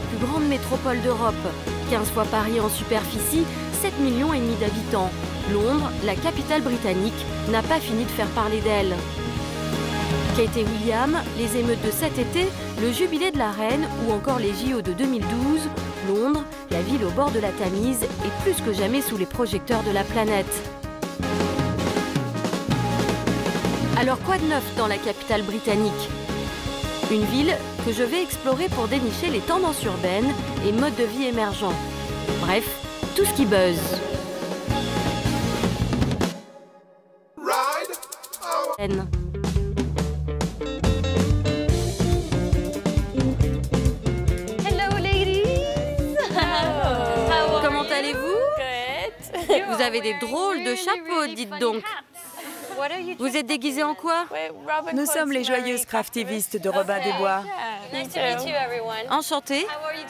plus grandes métropoles d'Europe. 15 fois Paris en superficie, 7,5 millions d'habitants. Londres, la capitale britannique, n'a pas fini de faire parler d'elle. Kate et William, les émeutes de cet été, le jubilé de la reine ou encore les JO de 2012, Londres, la ville au bord de la Tamise, est plus que jamais sous les projecteurs de la planète. Alors quoi de neuf dans la capitale britannique? Une ville que je vais explorer pour dénicher les tendances urbaines et modes de vie émergents. Bref, tout ce qui buzz. Hello ladies. Comment allez-vous? Vous avez des drôles de chapeaux, dites donc. Vous êtes déguisés en quoi? Nous sommes les joyeuses craftivistes de Robin des Bois. Enchantée.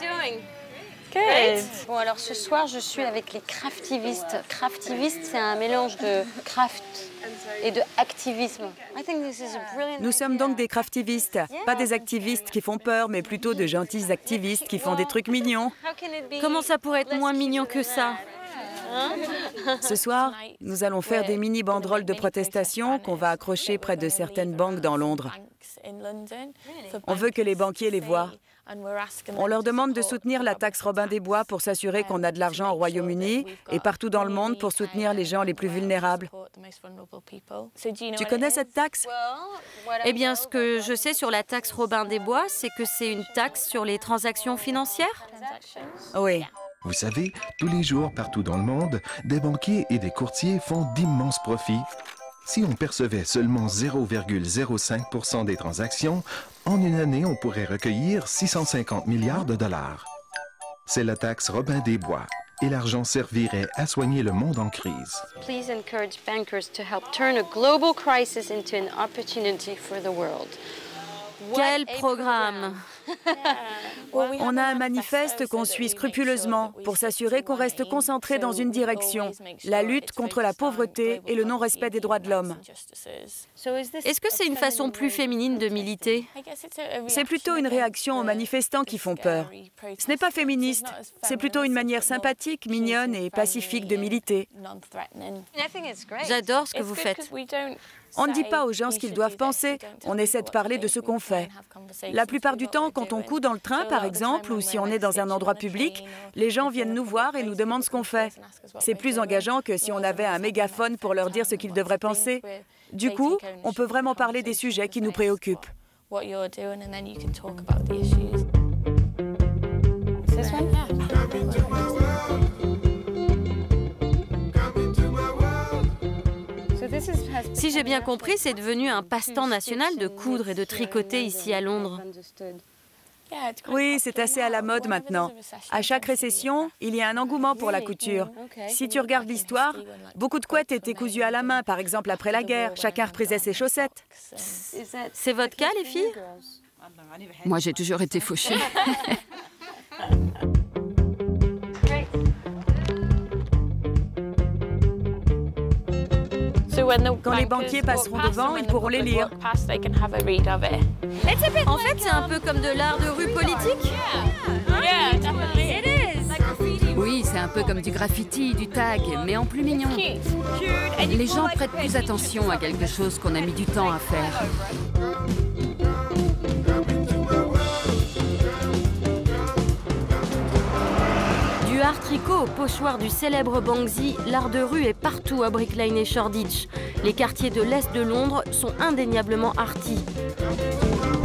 Bon, alors ce soir, je suis avec les craftivistes. Craftiviste, c'est un mélange de craft et de activisme. Nous sommes donc des craftivistes, pas des activistes qui font peur, mais plutôt de gentils activistes qui font des trucs mignons. Comment ça pourrait être moins mignon que ça? Ce soir, nous allons faire des mini-banderoles de protestation qu'on va accrocher près de certaines banques dans Londres. On veut que les banquiers les voient. On leur demande de soutenir la taxe Robin des Bois pour s'assurer qu'on a de l'argent au Royaume-Uni et partout dans le monde pour soutenir les gens les plus vulnérables. Tu connais cette taxe? Eh bien, ce que je sais sur la taxe Robin des Bois, c'est que c'est une taxe sur les transactions financières. Oui. Vous savez, tous les jours, partout dans le monde, des banquiers et des courtiers font d'immenses profits. Si on percevait seulement 0,05% des transactions, en une année, on pourrait recueillir 650 milliards de dollars. C'est la taxe Robin des Bois. Et l'argent servirait à soigner le monde en crise. Please encourage bankers to help turn a global crisis into an opportunity for the world. Quel programme! On a un manifeste qu'on suit scrupuleusement pour s'assurer qu'on reste concentré dans une direction, la lutte contre la pauvreté et le non-respect des droits de l'homme. Est-ce que c'est une façon plus féminine de militer? C'est plutôt une réaction aux manifestants qui font peur. Ce n'est pas féministe, c'est plutôt une manière sympathique, mignonne et pacifique de militer. J'adore ce que vous faites. On ne dit pas aux gens ce qu'ils doivent penser, on essaie de parler de ce qu'on fait. La plupart du temps, quand on coud dans le train, par exemple, ou si on est dans un endroit public, les gens viennent nous voir et nous demandent ce qu'on fait. C'est plus engageant que si on avait un mégaphone pour leur dire ce qu'ils devraient penser. Du coup, on peut vraiment parler des sujets qui nous préoccupent. Si j'ai bien compris, c'est devenu un passe-temps national de coudre et de tricoter ici à Londres. Oui, c'est assez à la mode maintenant. À chaque récession, il y a un engouement pour la couture. Si tu regardes l'histoire, beaucoup de couettes étaient cousues à la main, par exemple après la guerre. Chacun reprisait ses chaussettes. C'est votre cas, les filles? Moi, j'ai toujours été fauchée. Quand les banquiers passeront devant, ils pourront les lire. En fait, c'est un peu comme de l'art de rue politique. Oui, c'est un peu comme du graffiti, du tag, mais en plus mignon. Les gens prêtent plus attention à quelque chose qu'on a mis du temps à faire. Du art tricot au pochoir du célèbre Banksy, l'art de rue est partout à Brick Lane et Shoreditch. Les quartiers de l'Est de Londres sont indéniablement arty.